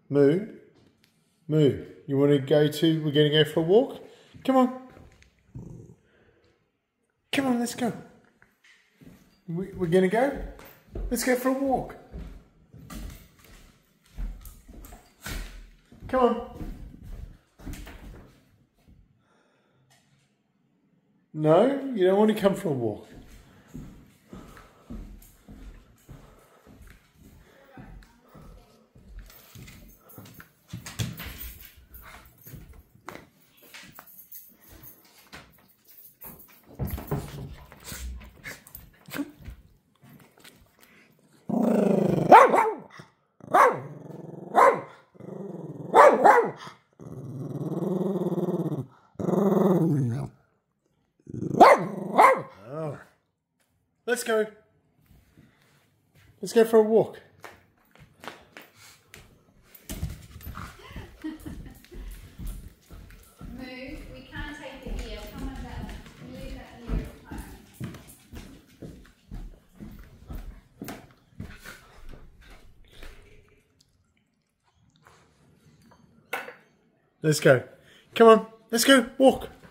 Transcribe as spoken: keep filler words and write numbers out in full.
Moo, Moo, you want to go to, we're going to go for a walk? Come on. Come on, let's go. We, we're going to go? Let's go for a walk. Come on. No, you don't want to come for a walk. Oh. Let's go. Let's go for a walk. Move. We can't take the ear. Come on down. Leave that ear at home. Let's go. Come on. Let's go. Walk.